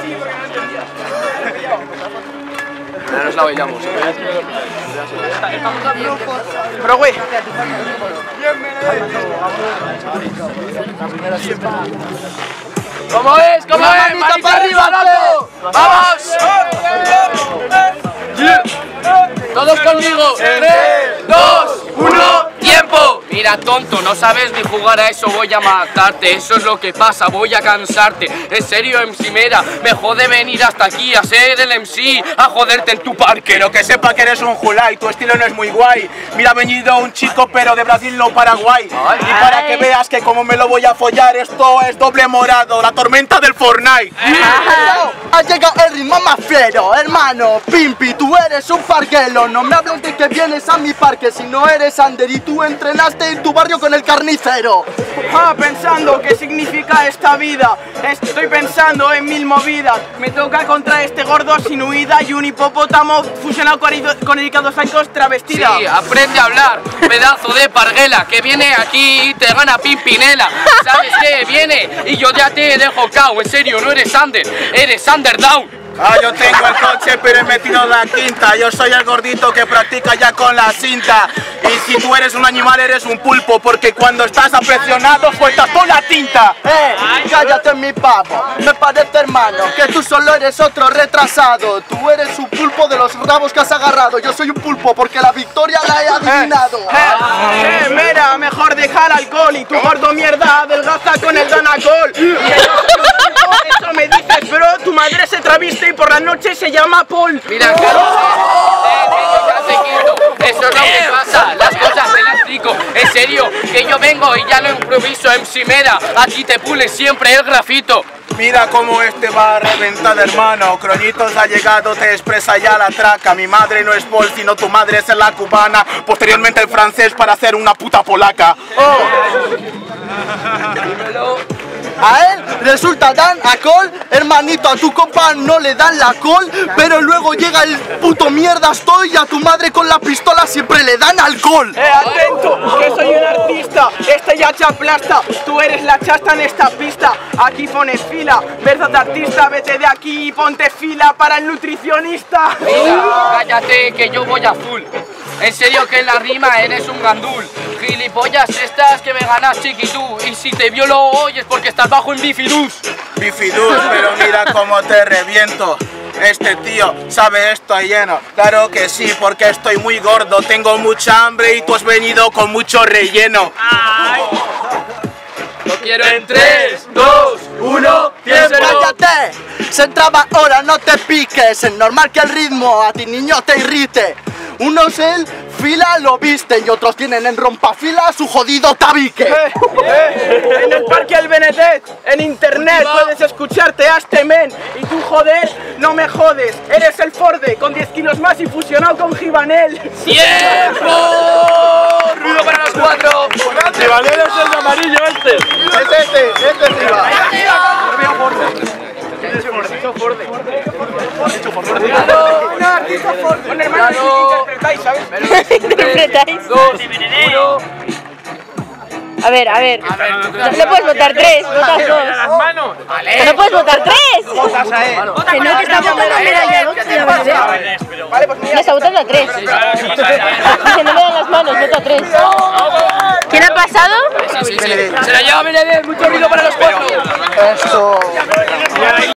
sí, porque no entendía. Ya nos la bailamos. Pero güey. ¿Cómo es? ¿Cómo es? ¡Manita para arriba, loco! ¡Vamos! Todos conmigo. 3, 2, 1, ¡tiempo! Mira, tonto, no sabes ni jugar a eso, voy a matarte. Eso es lo que pasa, voy a cansarte. En serio, MC Mera, me jode venir hasta aquí a ser el MC, a joderte en tu parque. Quiero que sepa que eres un julai, tu estilo no es muy guay. Mira, ha venido un chico, pero de Brasil, no Paraguay. Y para que veas que como me lo voy a follar, esto es doble morado, la tormenta del Fortnite. Ha llegado el ritmo más fiero, hermano. Pimpi, tú eres un parguelo. No me hables de que vienes a mi parque si no eres under y tú entrenaste en tu barrio con el carnicero. Pensando qué significa esta vida. Estoy pensando en mil movidas. Me toca contra este gordo sin huida y un hipopótamo fusionado con el Sancos travestida. Sí, aprende a hablar, pedazo de parguela, que viene aquí y te gana Pimpinela. ¿Sabes qué? Viene y yo ya te dejo cao. En serio, no eres under, eres underdown. Yo tengo el coche, pero he metido la quinta. Yo soy el gordito que practica ya con la cinta. Y si tú eres un animal, eres un pulpo, porque cuando estás apresionado sueltas toda la tinta. Cállate mi pavo, me parece hermano que tú solo eres otro retrasado. Tú eres un pulpo de los rabos que has agarrado. Yo soy un pulpo porque la victoria la he adivinado. Mira, mejor dejar alcohol y tu gordo mierda adelgaza con el Danacol. Eso me dices, bro, tu madre se traviste y por la noche se llama Paul. Mira, ya te quito. Eso es lo que pasa, las cosas te las explico. En serio, que yo vengo y ya lo improviso en Mera. Aquí te pulen siempre el grafito. Mira cómo este va a reventar, hermano. Croñitos ha llegado, te expresa ya la traca. Mi madre no es Paul, sino tu madre es la cubana. Posteriormente el francés para hacer una puta polaca. A él resulta dan a col, hermanito, a tu compa no le dan la col, pero luego llega el puto mierda estoy y a tu madre con la pistola siempre le dan alcohol. Atento, que soy un artista, este ya te aplasta, tú eres la chasta en esta pista, aquí pones fila, verdad artista, vete de aquí y ponte fila para el nutricionista. Mira, cállate que yo voy a full. En serio que en la rima eres un gandul. Gilipollas estas que me ganas chiquitú. Y si te violo hoy es porque estás bajo en bifidus. Bifidus, pero mira cómo te reviento. Este tío sabe esto lleno. Claro que sí, porque estoy muy gordo. Tengo mucha hambre y tú has venido con mucho relleno. Lo quiero en 3, 2, 1, ¡tiempo! ¡Cállate! Se entraba ahora, no te piques. Es normal que el ritmo a ti niño te irrite. Unos en fila lo visten y otros tienen en rompafila su jodido tabique. En el parque El Benedett, en internet puedes escucharte a este men. Y tú joder, no me jodes. Eres el Forde con 10 kilos más y fusionado con Givanel. ¡Tiempo! ¡Ruido para los 4! Givanel es el de amarillo este. Este es Riva. Con hermanos interpretáis, ¿sabes? ¿Interpretáis? 2, 1. A ver. No puedes votar 3, votas 2. Vale. No puedes votar 3. Votas a él. Que no, que está votando medalla, ¿no? Vale, pues mira. No, está votando a 3. Que no me dan las manos, vota 3. ¿Quién ha pasado? Se la lleva Benedett, mucho ruido para los 4. Eso.